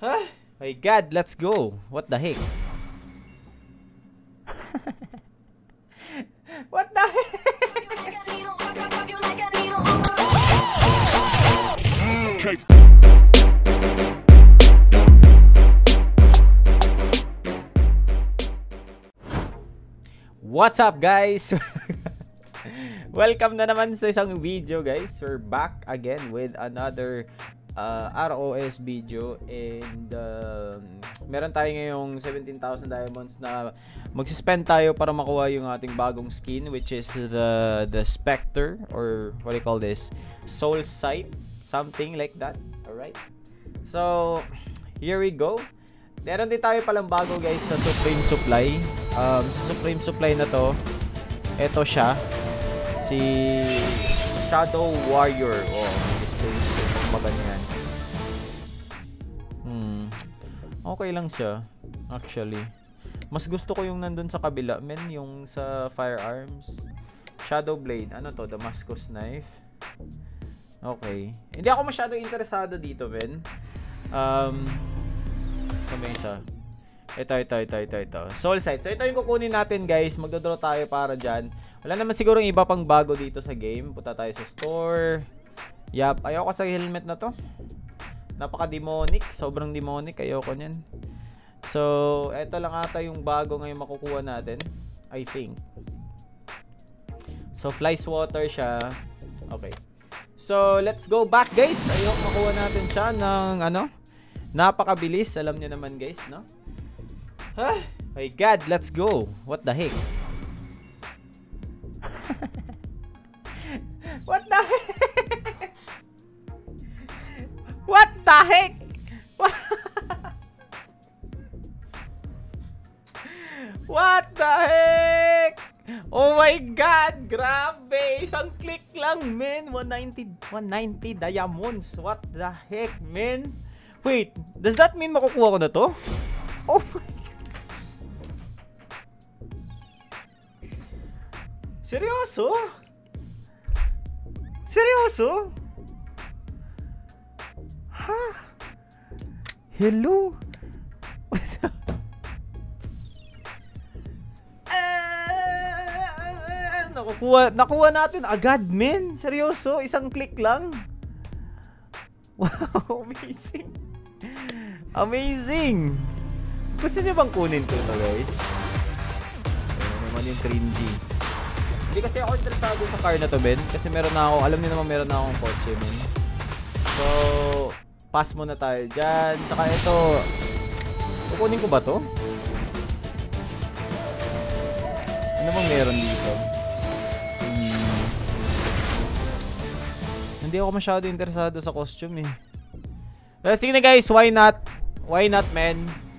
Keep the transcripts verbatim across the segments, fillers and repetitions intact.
Huh? My God, let's go. What the heck? What the heck? Okay. What's up, guys? Welcome na naman sa isang video, guys. We're back again with another uh, R O S video. And uh, meron tayo ngayong seventeen thousand diamonds na magsispend tayo para makuha yung ating bagong skin, which is the the Spectre, or what do you call this? Soul Sight, something like that. Alright? So, here we go. Meron din tayo palang bago, guys, sa Supreme Supply. Um, sa Supreme Supply na to, eto siya. Si Shadow Warrior. Oh, displays. Maganyan. Hmm. Okay lang siya, actually. Mas gusto ko yung nandun sa kabila, men. Yung sa firearms. Shadow Blade. Ano to? Damascus Knife. Okay. Hindi ako masyado interesado dito, men. Um... May isa. Ito, ito, ito, ito, ito. Soul Sight. So, ito yung kukunin natin, guys. Magdodraw tayo para dyan. Wala naman siguro yung iba pang bago dito sa game. Punta tayo sa store. Yup. Ayoko sa helmet na to. Napaka-demonic. Sobrang demonic. Ayoko nyan. So, ito lang ata yung bago ngayon makukuha natin. I think. So, fly swatter siya. Okay. So, let's go back, guys. Ayoko makuha natin siya ng ano. Napakabilis, alam niyo naman, guys, no? Huh? My God, let's go. What the heck? What the heck? What the heck? What, What the heck? Oh my God, grabe. Isang click lang, man. one ninety diamonds. What the heck, man? Wait, does that mean makukuha ko na to? Oh my God. Seryoso? Seryoso? Ha? Hello? uh, nakukuha, nakuha natin agad, men. Seryoso? Isang click lang? Wow, amazing. Amazing. Gusto niyo bang kunin ko ito, guys? Ayan naman yung cringy. Hindi kasi ako interesado sa car na to, Ben. Kasi meron na ako, alam niyo naman meron na akong kotse, men. So, pass muna tayo dyan. Tsaka ito, kukunin ko ba to? Ano bang meron dito? Hmm. Hindi ako masyado interesado sa costume, eh. Pero sige na, guys, why not? Why not, man?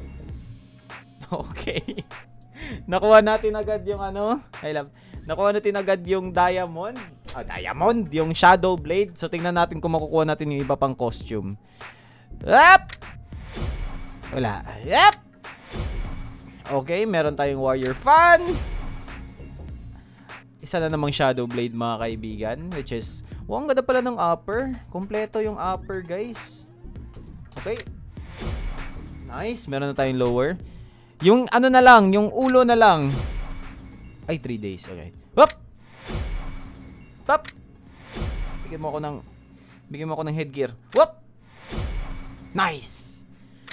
Okay. Nakuha natin agad yung ano. I love. Nakuha natin agad yung diamond. Ah, diamond, yung shadow blade. So tingnan natin kung makukuha natin yung iba pang costume. Up! Wala. Yep. Okay, meron tayong warrior fan. Isa na namang shadow blade, mga kaibigan, which is, wow, ang ganda pala ng upper. Kompleto yung upper, guys. Okay. Nice. Meron na tayong lower. Yung ano na lang, yung ulo na lang. Ay, three days. Okay. Hop! Top! Bigyan mo ako ng bigyan mo ako ng headgear. Hop! Nice!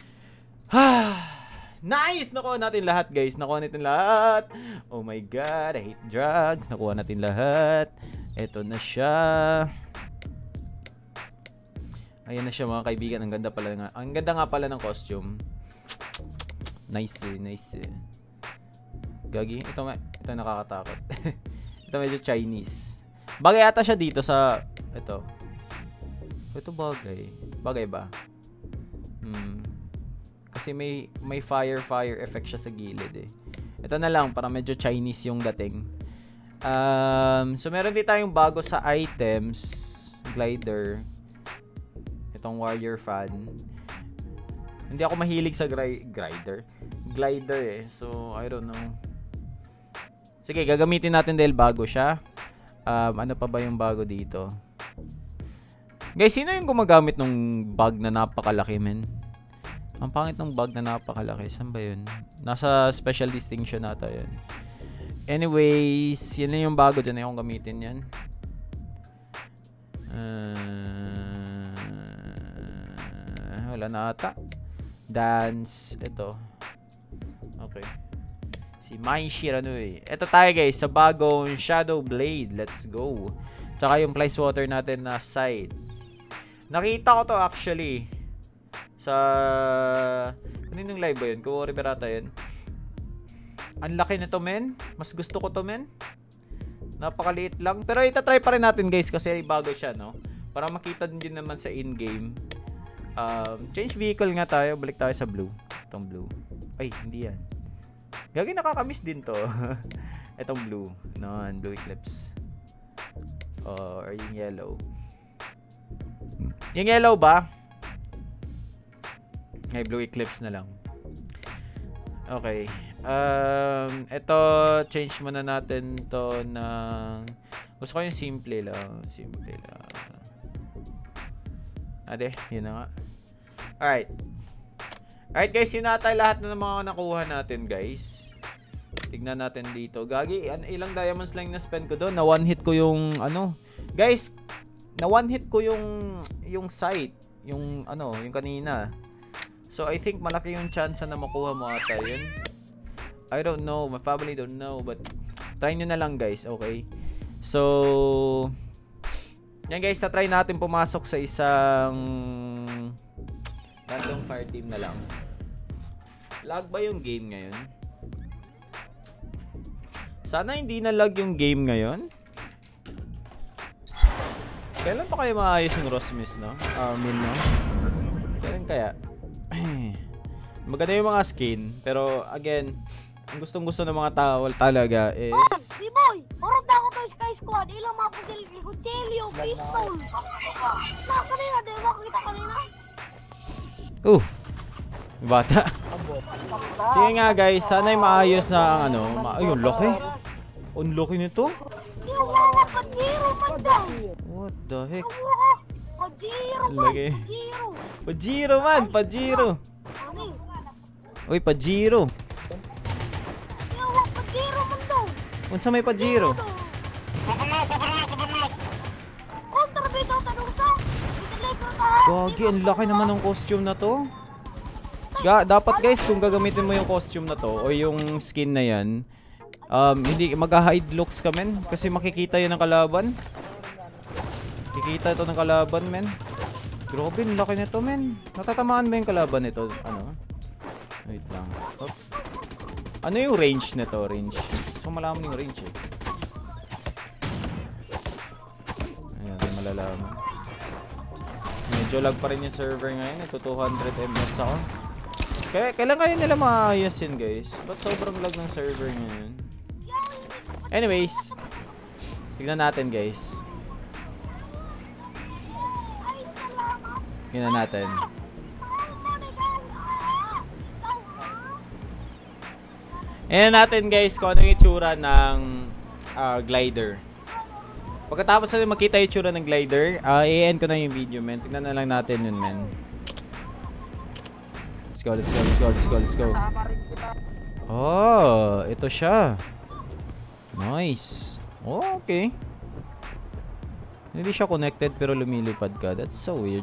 Nice! Nakuha natin lahat, guys. Nakuha natin lahat. Oh my God. I hate drugs. Nakuha natin lahat. Ito na siya. Ayan na siya, mga kaibigan. Ang ganda pala nga. Ang ganda nga pala ng costume. Nice eh, nice eh. Gagi, ito, ito nakakatakot. Ito medyo Chinese. Bagay ata siya dito sa ito. Ito bagay. Bagay ba? Hmm. Kasi may may fire fire effect siya sa gilid eh. Ito na lang para medyo Chinese yung dating. Um, so meron din tayong bago sa items, glider. Itong warrior fan. Hindi ako mahilig sa gri glider. Glider eh. So, I don't know. Sige, gagamitin natin dahil bago siya. Um, ano pa ba yung bago dito? Guys, sino yung gumagamit ng bag na napakalaki, men? Ang pangit ng bag na napakalaki. Saan ba yun? Nasa special distinction nata yun. Anyways, yun na yung bago. Diyan na yung gamitin yan. Uh, wala na ata. Dance. Ito. Okay. Si Mai Shiranui. Ito tayo guys. Sa bagong Shadow Blade. Let's go. Tsaka yung Fly Swatter natin na side. Nakita ko to actually. Sa... Kaninong live ba yun? Kuwari berata yun. Ang laki nito men. Mas gusto ko to men. Napakaliit lang. Pero itatry pa rin natin guys. Kasi bago siya no. Para makita din naman sa in-game. Um, change vehicle nga tayo. Balik tayo sa blue. Itong blue. Ay, hindi yan. Gagi nakakamiss din to. Itong blue. Non, blue eclipse. Uh, or yung yellow. Yung yellow ba? Ay, blue eclipse na lang. Okay. Um, ito, change muna natin to ng... Gusto ko yung simple lang. Simple lang. Ade, yun na nga. Alright. Alright guys, yun na tayo lahat na ng mga nakuha natin guys. Tignan natin dito. Gagi, ilang diamonds lang na-spend ko doon. Na one hit ko yung ano. Guys, na one hit ko yung yung site. Yung ano, yung kanina. So I think malaki yung chance na makuha mo ata yun. I don't know. My family don't know. But try nyo na lang guys. Okay. So yan guys. Try natin pumasok sa isang random fire team na lang. Lag ba yung game ngayon? Sana hindi na lag yung game ngayon. Kailan pa kayo maayos yung Rosmis, no? I mean, no? Kailan kaya? Maganda yung mga skin. Pero, again, ang gustong gusto ng mga tao talaga is... Oh, B-boy! Marap na ako to Sky Squad. Ilang mga kusilyo, kusilyo, pistol. Na, kanina, di ba makita kanina? Uh! Bata. Sige nga guys, sana'y maayos na ang ano. Ma Ayun, laki. Ang laki nito. Yung mga Pajiro man daw. What the heck? Pajiro man, Laki. Pajiro. Pajiro man, Pajiro. Ano? Uy, Pajiro. Yung mga Pajiro man daw. Unsa may Pajiro? Kontrabito, tanong sa. Gagi, ang laki naman ng costume na to. Ga dapat guys, kung gagamitin mo yung costume na to o yung skin na yan, um, hindi mag-hide looks ka men. Kasi makikita yun ng kalaban. Kikita ito ng kalaban men. Grabe, ang laki nito men. Natatamaan ba yung kalaban nito? Ano? Wait lang. Oop. Ano yung range nito? Range. So malaman yung range eh. Ayan, malalaman. Medyo lag pa rin yung server ngayon. Ito two hundred M S ako. Kaya, kailan kayo nila maayos yun guys? Ba't sobrang lag ng server ngayon? Anyways, tignan natin guys. Tignan natin. Tignan natin guys kung ano yung itsura ng uh, glider. Pagkatapos na makita yung itsura ng glider, uh, i-end ko na yung video men. Tignan na lang natin yun men. Let's go, let's go, let's go, let's go, let's go. Oh, ito siya. Nice. Oh, okay. Hindi siya connected pero lumilipad ka. That's so weird.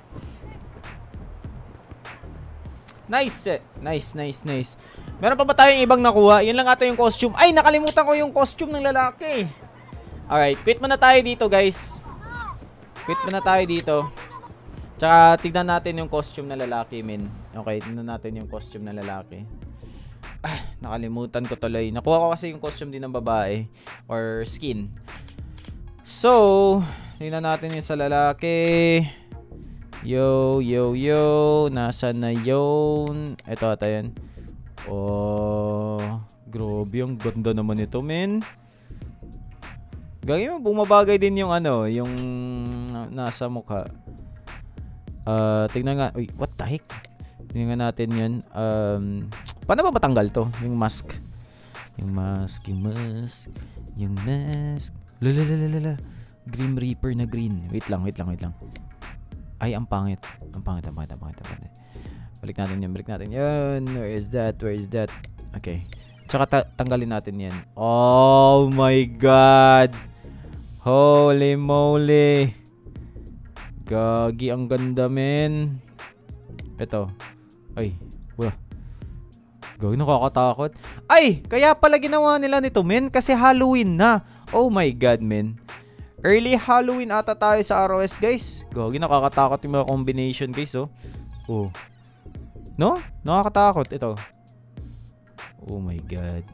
Nice. Nice, nice, nice. Meron pa ba tayong ibang nakuha? Yun lang ata yung costume. Ay, nakalimutan ko yung costume ng lalaki. Alright, quit muna tayo dito guys. Quit muna tayo dito. Tsaka tignan natin yung costume na lalaki min. Okay, tignan natin yung costume na lalaki. Ah, nakalimutan ko tuloy. Nakuha ko kasi yung costume din ng babae. Or skin. So, tignan natin yung sa lalaki. Yo, yo, yo. Nasaan na yun? Ito ata yan. Oh, grabe. Ang ganda naman ito min. Gagawin mo, bumabagay din yung ano, yung nasa mukha. Uh, tignan nga. Uy, what the heck? Tignan natin yun. Um, paano ba matanggal to? Yung mask. Yung mask, yung mask. Yung mask. Lalalala. Grim Reaper na green. Wait lang, wait lang, wait lang. Ay, ang pangit. Ang pangit, ang pangit, ang pangit, ang pangit. Balik natin yan, balik natin yan. Where is that? Where is that? Okay. Tsaka ta tanggalin natin yan. Oh my God! Holy moly! Gagi, ang ganda, men. Ito. Ay, wala. Gagi, nakakatakot. Ay! Kaya pala ginawa nila nito, men. Kasi Halloween na. Oh my God, men. Early Halloween ata tayo sa R O S, guys. Gagi, nakakatakot yung mga combination, guys, oh. Oh. No? Nakakatakot. Ito. Oh my God.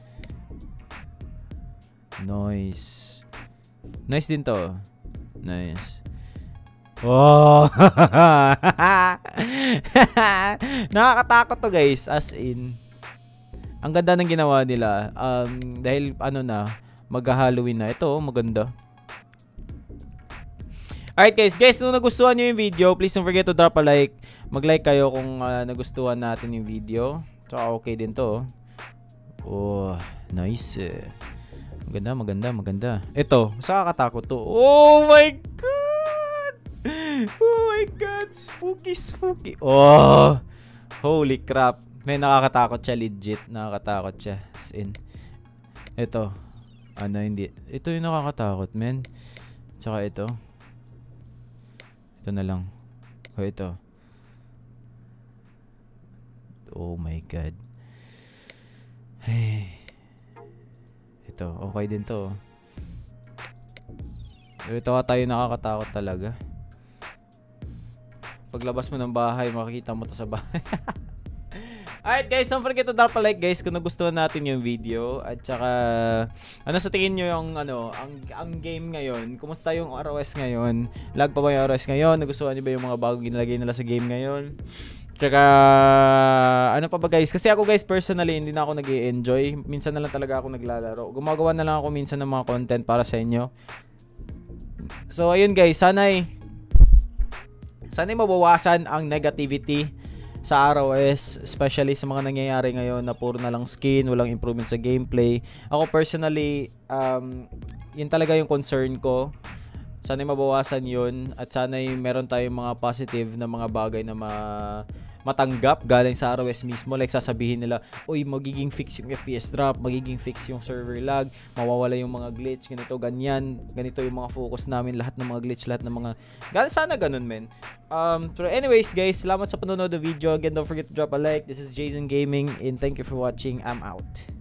Nice. Nice din to. Nice. Oh. Nakakatakot to, guys. As in. Ang ganda ng ginawa nila. Um, dahil ano na, mag-Halloween na. Ito, maganda. Alright, guys. Guys, kung nagustuhan nyo yung video, please don't forget to drop a like. Mag-like kayo kung uh, nagustuhan natin yung video. So, okay din to. Oh, nice. Maganda, maganda, maganda. Ito, saan kakatakot to? Oh my God! Oh my God! Spooky, spooky. Oh! Holy crap. May nakakatakot siya, legit. Nakakatakot siya. As in. Ito. Ano, hindi. Ito yung nakakatakot, men. Tsaka ito. Ito na lang. O, ito. Oh my God. Hey. Ito, okay din to. Ito ka tayo nakakatakot talaga. Paglabas mo ng bahay, makikita mo to sa bahay. Alright guys, don't forget to drop a like guys kung nagustuhan natin yung video. At saka, ano sa tingin nyo yung ano, ang, ang game ngayon? Kumusta yung R O S ngayon? Lag pa ba yung R O S ngayon? Nagustuhan nyo ba yung mga bagong ginalagay nila sa game ngayon? Tsaka, ano pa ba guys? Kasi ako guys, personally, hindi na ako nag-i-enjoy. Minsan na lang talaga ako naglalaro. Gumagawa na lang ako minsan ng mga content para sa inyo. So, ayun guys, sana'y, sana'y mabawasan ang negativity sa R O S. Especially sa mga nangyayari ngayon na puro na lang skin, walang improvement sa gameplay. Ako personally, um, yun talaga yung concern ko. Sana'y mabawasan yun. At sana'y meron tayong mga positive na mga bagay na ma matanggap galing sa R O S mismo. Like sasabihin nila, uy, magiging fix yung F P S drop, magiging fix yung server lag, mawawala yung mga glitch, ganito, ganyan, ganito yung mga focus namin, lahat ng mga glitch, lahat ng mga gal sana ganun, men. Um, pero anyways guys, salamat sa panonood ng video. Again, don't forget to drop a like. This is Jason Gaming and thank you for watching. I'm out.